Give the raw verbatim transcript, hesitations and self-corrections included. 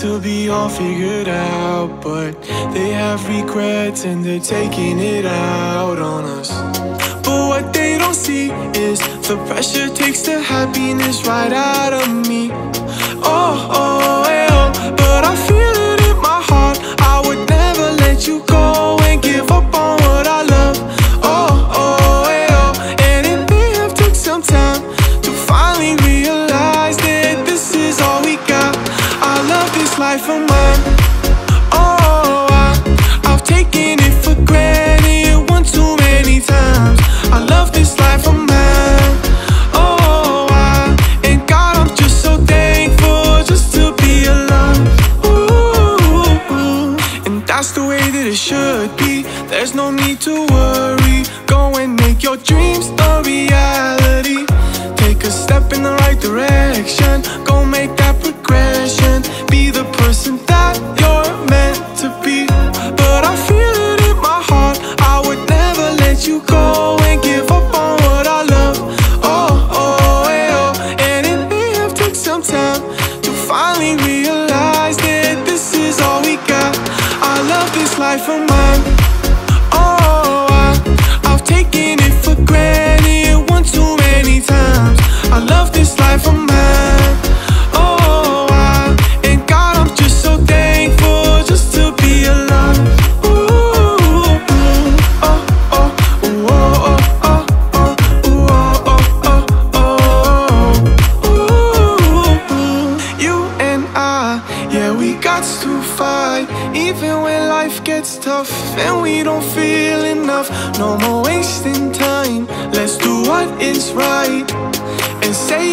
to be all figured out, but they have regrets and they're taking it out on us. But what they don't see is the pressure takes the happiness right out of me. Oh, oh, eh, oh, but I feel it in my heart. I would never let you go and give up on what I love. Oh, oh, eh, oh, and it may have took some time to finally realize that this is all we got. I love this life of mine. Oh, I, I've taken it for granted one too many times. I love this life of mine. Oh, I, and God, I'm just so thankful just to be alive. Ooh, and that's the way that it should be. There's no need to worry. Go and make your dreams a reality. Take a step in the right direction. Go make that progression. Be the person that you're meant to be. But I feel it in my heart. I would never let you go and give up on what I love. Oh, oh, eh, oh, and it may have took some time to finally realize that this is all we got. I love this life of mine. Oh, I, I've taken it for granted one too many times. I love this life of mine. Oh, I, and God, I'm just so thankful just to be alive. Ooh, oh, oh, ooh, oh, oh, oh, ooh, oh, oh, oh, ooh. You and I, yeah, we got to fight. Even when life gets tough and we don't feel enough. No more wasting time. Let's do what is right and say